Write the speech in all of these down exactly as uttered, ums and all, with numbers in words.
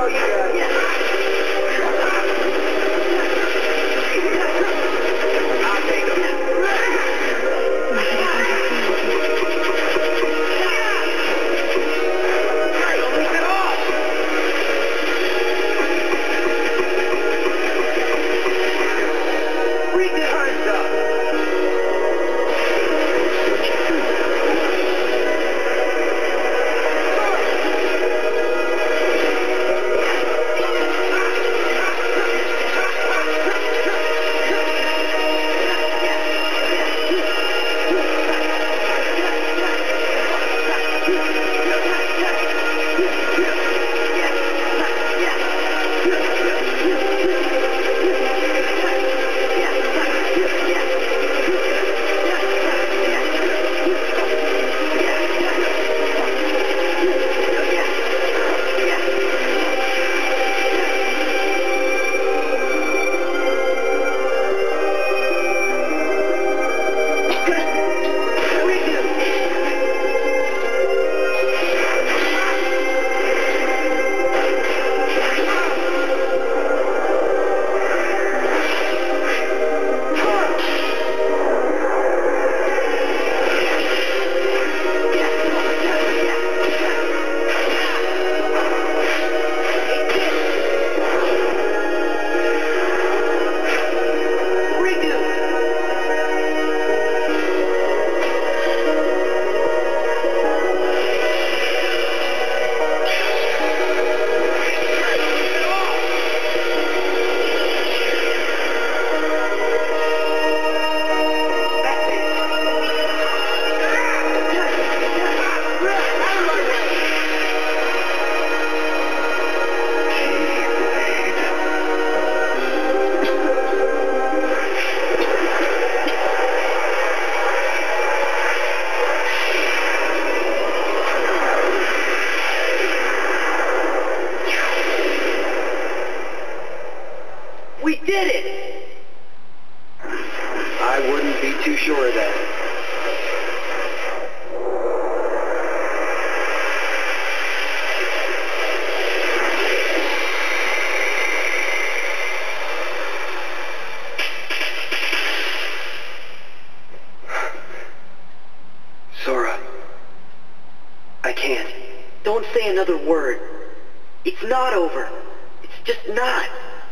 Another word. It's not over. It's just not.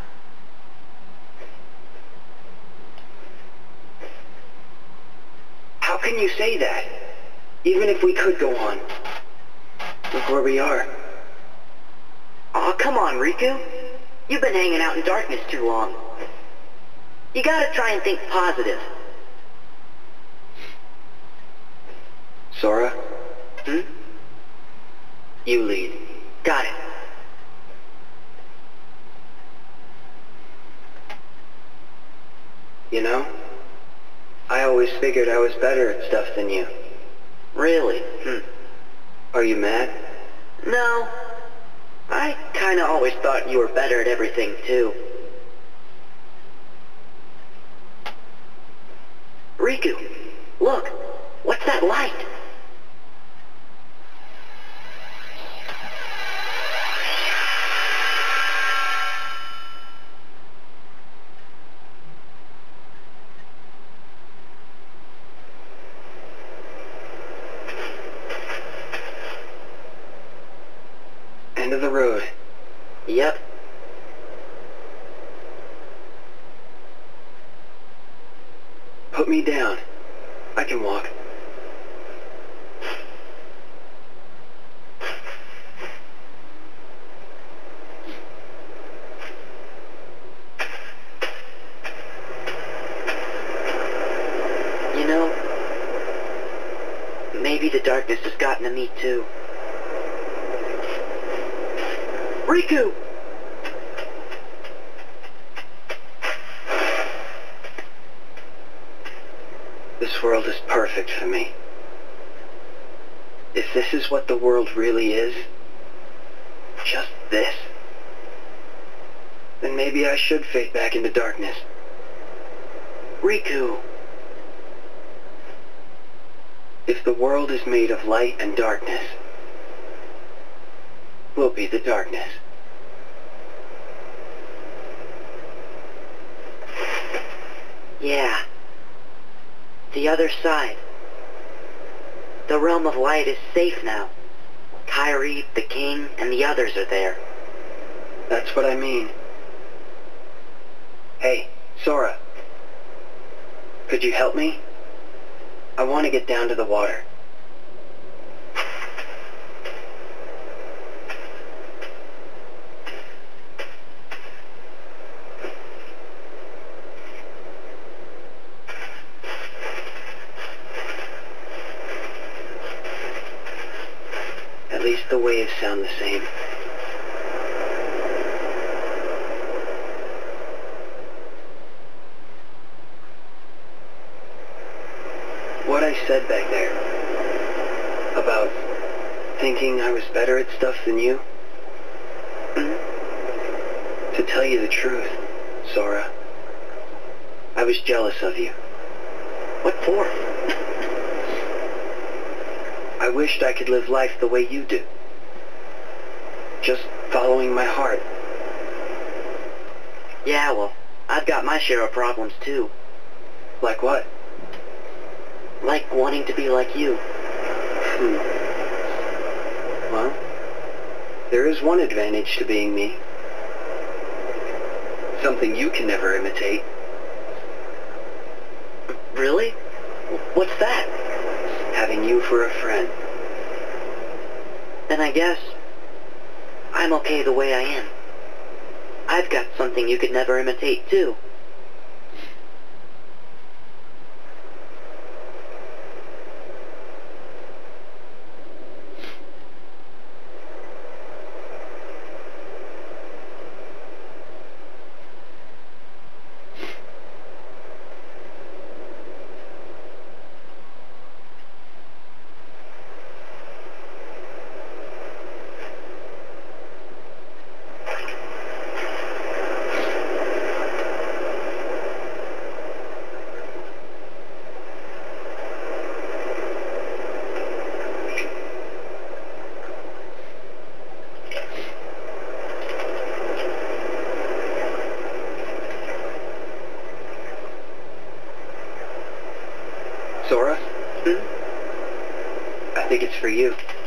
How can you say that? Even if we could go on. Look where we are. Aw, oh, come on, Riku. You've been hanging out in darkness too long. You gotta try and think positive. Sora? Hmm? You lead. Got it. You know, I always figured I was better at stuff than you. Really? Hmm. Are you mad? No. I kinda always thought you were better at everything, too. Riku, look. What's that light? End of the road. Yep. Put me down. I can walk. You know, maybe the darkness has gotten to me too. Riku! This world is perfect for me. If this is what the world really is, just this, then maybe I should fade back into darkness. Riku! If the world is made of light and darkness, we'll be the darkness. Yeah. The other side. The realm of light is safe now. Kyrie, the king, and the others are there. That's what I mean. Hey, Sora. Could you help me? I want to get down to the water. At least the waves sound the same. What I said back there about thinking I was better at stuff than you? Mm-hmm. To tell you the truth, Sora, I was jealous of you. What for? I wished I could live life the way you do. Just following my heart. Yeah, well, I've got my share of problems too. Like what? Like wanting to be like you. Hmm. Well, there is one advantage to being me. Something you can never imitate. Really? What's that? Having you for a friend. Then I guess I'm okay the way I am. I've got something you could never imitate too. Sora? Hmm? I think it's for you.